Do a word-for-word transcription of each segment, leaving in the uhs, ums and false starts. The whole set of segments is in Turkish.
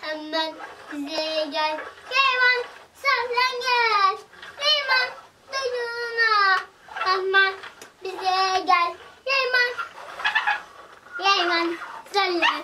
Hemen bize gel. Yayvan sallan gel. Yayvan duyduğuna. Hemen bize gel. Yayvan. Yayvan sallan.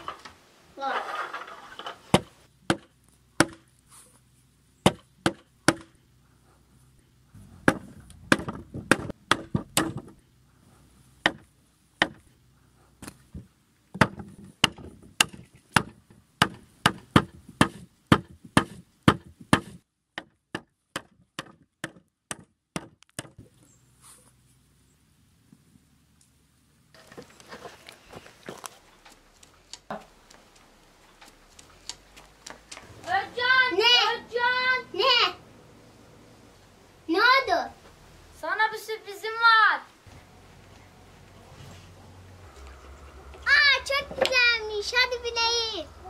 Sana bir sürprizim var. Aa, çok güzelmiş. Hadi bineyiz.